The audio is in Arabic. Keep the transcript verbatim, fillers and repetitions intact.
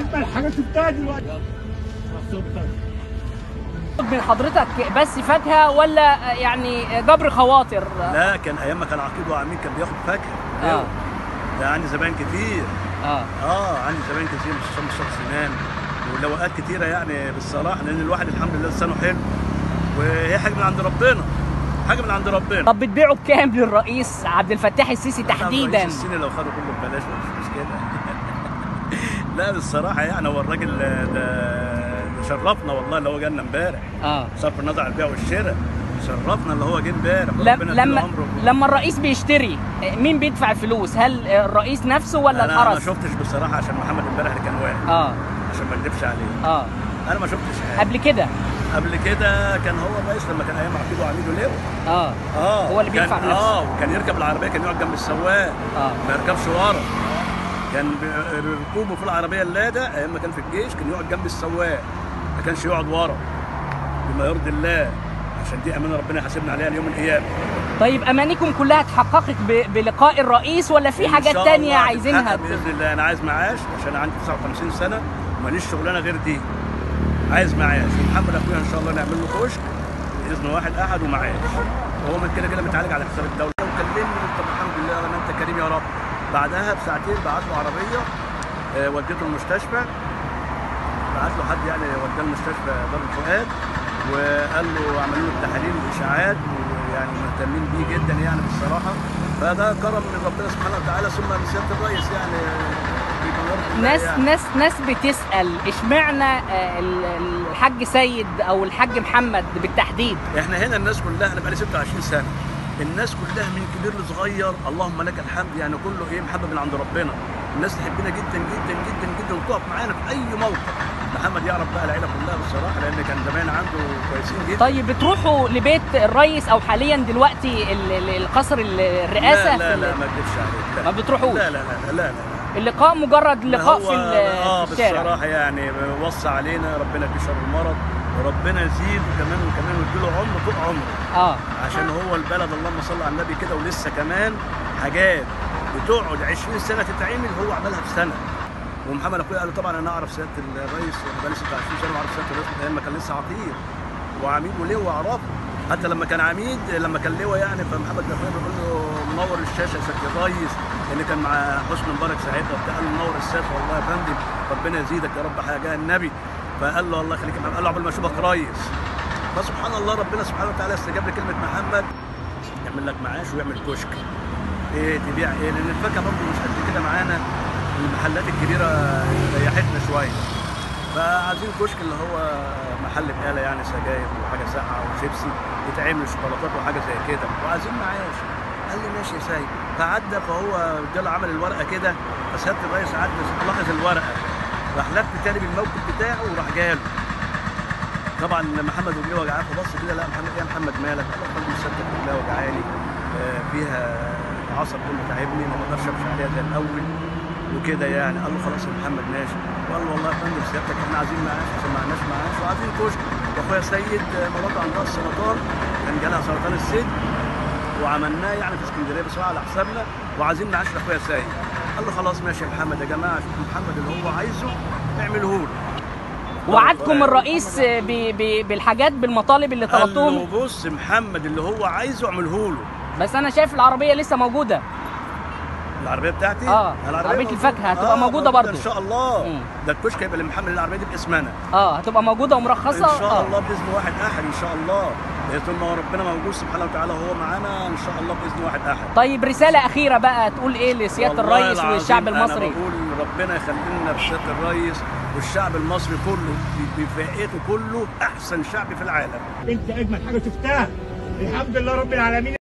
اجمل حاجه شفتها دلوقتي. من حضرتك بس فاكهه ولا يعني جبر خواطر؟ لا، كان ايام ما كان عقيد وعميد كان بياخد فاكهه. اه ده عندي زباين كتير. اه اه عندي زباين كتير مش شام الشيخ سنان ولواءات كتيره يعني بالصراحه، لان الواحد الحمد لله لسانه حلو وهي حاجه من عند ربنا، حاجه من عند ربنا. طب بتبيعوا بكام للرئيس عبد الفتاح السيسي تحديدا؟ الرئيس الصيني لو خدوا كله ببلاش مش مشكله. لا بالصراحه يعني هو الراجل ده شرفنا والله اللي هو جالنا امبارح. اه صرف النظر عن البيع والشراء، شرفنا اللي هو جه امبارح. لما لما الرئيس بيشتري مين بيدفع الفلوس؟ هل الرئيس نفسه ولا الحرس؟ انا ما شفتش بصراحه عشان محمد امبارح اللي كان واقف. اه عشان ما اكذبش عليه. اه انا ما شفتش حاجه. قبل كده قبل كده كان هو الرئيس لما كان ايام عقيد وعميد ولواء. اه اه هو اللي بيدفع بنفسه. اه وكان يركب العربيه كان يقعد جنب السواق. اه ما يركبش ورا. كان ركوبه في العربيه اللاده ايام ما كان في الجيش كان يقعد جنب السواق، ما كانش يقعد ورا بما يرضي الله، عشان دي امانه ربنا يحاسبنا عليها اليوم القيامه. طيب امانيكم كلها اتحققت بلقاء الرئيس ولا في حاجات تانية عايزينها؟ باذن الله. انا عايز معاش عشان عندي تسعة وخمسين سنه وماليش شغلانه غير دي. عايز معاش ومحمد اخويا ان شاء الله نعمل له كشك باذن واحد احد ومعاش، وهو من كده كده متعالج على حساب الدوله. وكلمني قلت الحمد لله انا انت كريم يا رب. بعدها بساعتين بعت له عربيه آه وديته المستشفى، بعت له حد يعني وداه المستشفى دار الفؤاد وقال له عملوا له التحاليل والاشاعات ويعني مهتمين بيه جدا يعني بالصراحه. فده كرم من ربنا سبحانه وتعالى ثم من سياده الرئيس يعني. ناس يعني. ناس ناس بتسال اشمعنى الحاج سيد او الحاج محمد بالتحديد؟ احنا هنا الناس كلها، انا بقالي ستة وعشرين سنه، الناس كلها من كبير لصغير اللهم لك الحمد يعني كله ايه محبب من عند ربنا. الناس تحبنا جدا جدا جدا جدا وتقف معانا في اي موقف. محمد يعرف بقى العيله كلها بالصراحه لان كان زمان عنده كويسين جدا. طيب بتروحوا لبيت الرئيس او حاليا دلوقتي القصر الرئاسه؟ لا لا لا ما اكذبش عليك. ما بتروحوش؟ لا لا لا لا لا اللقاء مجرد لقاء في اه الشارع. بالصراحه يعني وصى علينا ربنا في شر المرض وربنا يزيد وكمان وكمان ويديله عمر فوق عمره. اه عشان هو البلد اللهم صل على النبي كده ولسه كمان حاجات بتقعد عشرين سنه تتعمل هو عملها في سنه. ومحمد اخويا قال له طبعا انا اعرف سياده الرئيس بقالي ستة وعشرين سنه واعرف سياده الرئيس من ايام ما كان لسه عقيد وعميد ولواء اعرفه. حتى لما كان عميد لما كان لواء يعني فمحمد اخويا بيقول له منور الشاشه يا سياده الرئيس اللي كان مع حسني مبارك ساعتها وبتاع. قال له منور الشاشه والله يا فندم ربنا يزيدك يا رب حاجه النبي. فقال له الله يخليك يا محمد. قال له عقبال ما اشوفك ريس. فسبحان الله ربنا سبحانه وتعالى استجاب لكلمه محمد يعمل لك معاش ويعمل كشك. ايه تبيع ايه؟ لان الفاكهه برضه مش قد كده معانا، المحلات الكبيره ريحتنا شويه. فعايزين كشك اللي هو محل بقاله يعني سجاير وحاجه ساقعه وشيبسي يتعمل شوكولاتات وحاجه زي كده وعايزين معاش. قال لي ماشي يا سيد. فعدى فهو جاله عمل الورقه كده فسياده الرئيس عدى لاحظ الورقه راح لف تاني بالموقف بتاعه وراح جاله. طبعا محمد رجليه وجعاه فبص كده لا محمد ايه يا محمد مالك؟ قال له الحمد لله سيادتك رجليها وجعاني فيها عصب كله تعبني ما اقدرش امشي عليها زي الاول وكده يعني. قال له خلاص يا محمد ماشي. وقال له والله يا فندم سيادتك احنا عايزين معاش عشان ما عندناش معاش وعايزين كشك. واخويا سيد مراته عندها السرطان كان جالها سرطان الثدي وعملناه يعني في اسكندريه بس على حسابنا وعايزين معاش لاخويا سيد. قال له خلاص ماشي يا محمد يا جماعه شوف محمد اللي هو عايزه اعمله له. وعدكم الرئيس بالحاجات بالمطالب اللي طلبتوهم؟ قال له بص محمد اللي هو عايزه اعمله له. بس انا شايف العربيه لسه موجوده. العربيه بتاعتي؟ اه عربيه الفاكهه هتبقى آه موجوده برضه ان شاء الله. مم. ده الكشك هيبقى لمحمد العربيه دي باسمنا. اه هتبقى موجوده ومرخصه ان شاء آه. الله باذن واحد احد ان شاء الله. طول ما ربنا موجود سبحانه وتعالى وهو معانا ان شاء الله باذن واحد احد. طيب رساله اخيره بقى تقول ايه لسياده الرئيس والشعب المصري؟ انا بقول ربنا يخلينا بسياده الرئيس والشعب المصري كله بفئته كله احسن شعب في العالم. انت اجمل حاجه شفتها الحمد لله رب العالمين.